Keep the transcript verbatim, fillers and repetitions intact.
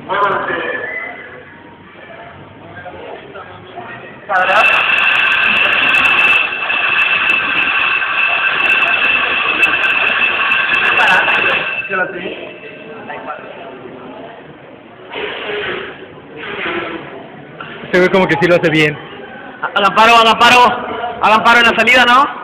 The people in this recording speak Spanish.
Muévanse. Para atrás. Para. ¿Qué lo sé? Se ve como que sí lo hace bien. Hagan paro, hagan paro. Hagan paro en la salida, ¿no?